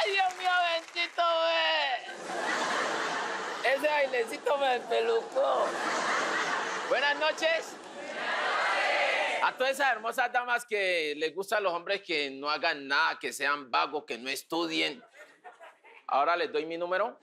¡Ay, Dios mío, bendito, ese bailecito me despelucó. Buenas noches. A todas esas hermosas damas que les gustan los hombres que no hagan nada, que sean vagos, que no estudien. Ahora les doy mi número.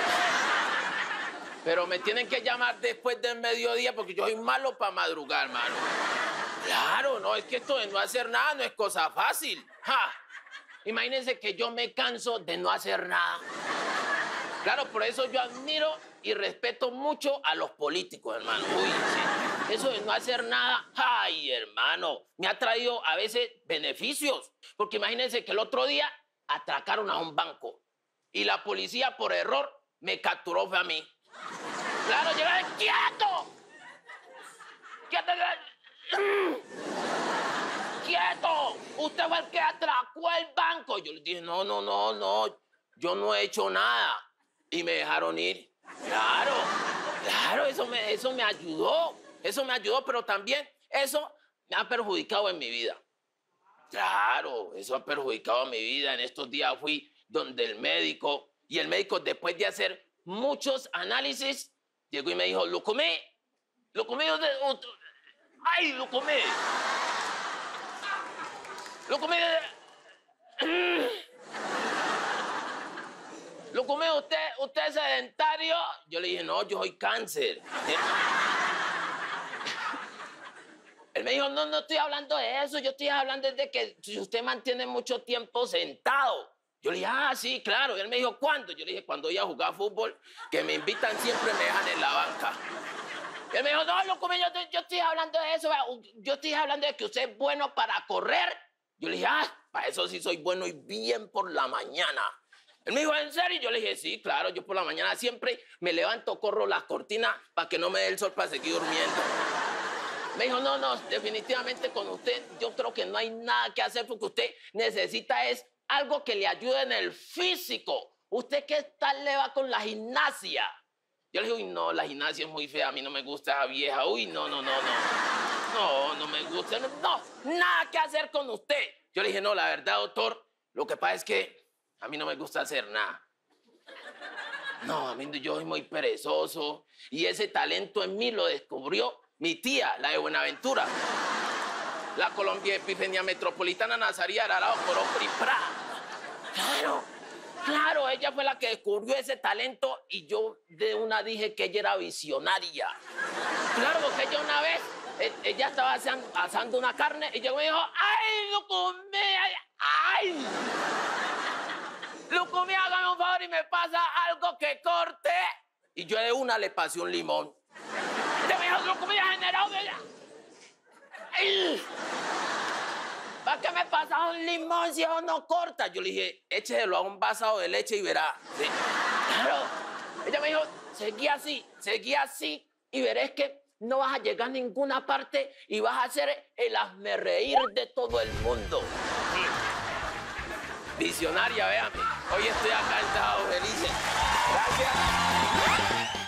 Pero me tienen que llamar después del mediodía porque yo soy malo para madrugar, mano. Claro, no, es que esto de no hacer nada no es cosa fácil. ¡Ja! Imagínense que yo me canso de no hacer nada. Claro, por eso yo admiro y respeto mucho a los políticos, hermano. Uy, sí. Eso de no hacer nada, ay, hermano, me ha traído a veces beneficios. Porque imagínense que el otro día atracaron a un banco y la policía por error me capturó fue a mí. Claro, llegué, ¡quieto! ¡Quieto! ¡Quieto! Usted fue el que atracó el banco. Yo le dije, no, yo no he hecho nada. Y me dejaron ir. Claro, eso me ayudó. Eso me ayudó, pero también eso me ha perjudicado en mi vida. Claro, eso ha perjudicado mi vida. En estos días fui donde el médico, y el médico, después de hacer muchos análisis, llegó y me dijo, Lucumí, ¡ay, Lucumí! Lucumí, ¿usted es sedentario? Yo le dije, no, yo soy cáncer. Él me dijo, no estoy hablando de eso, yo estoy hablando de que si usted mantiene mucho tiempo sentado. Yo le dije, sí, claro. Y él me dijo, ¿cuándo? Yo le dije, cuando voy a jugar fútbol, que me invitan siempre me dejan en la banca. Y él me dijo, no, loco, yo estoy hablando de eso, yo estoy hablando de que usted es bueno para correr. Yo le dije, para eso sí soy bueno y bien por la mañana. Él me dijo, ¿en serio? Yo le dije, sí, claro, yo por la mañana siempre me levanto, corro las cortinas para que no me dé el sol para seguir durmiendo. Me dijo, no, definitivamente con usted yo creo que no hay nada que hacer porque usted necesita es algo que le ayude en el físico. ¿Usted qué tal le va con la gimnasia? Yo le dije, uy, no, la gimnasia es muy fea, a mí no me gusta esa vieja. Uy, no me gusta, no, nada que hacer con usted. Yo le dije, no, la verdad, doctor, lo que pasa es que a mí no me gusta hacer nada. No, a mí yo soy muy perezoso y ese talento en mí lo descubrió mi tía, la de Buenaventura, la Colombia Epifenia Metropolitana Nazaría Ararao Coropri Pra. Claro, ella fue la que descubrió ese talento y yo de una dije que ella era visionaria. Claro, porque ella una vez, ella estaba asando una carne y llegó y me dijo, ¡ay, Lucumí! ¡Ay! Lucumí, hágame un favor y me pasa algo que corte. Y yo de una le pasé un limón. Ella me dijo, Lucumí, generado de ella. ¡Ay! ¿Para qué me pasa un limón si eso no corta? Yo le dije, échelo a un vasado de leche y verá. ¿Sí? Claro. Ella me dijo, seguí así y verás que no vas a llegar a ninguna parte y vas a ser el hazmerreír de todo el mundo. Visionaria, véame. Hoy estoy acá en Estado Felices. Gracias.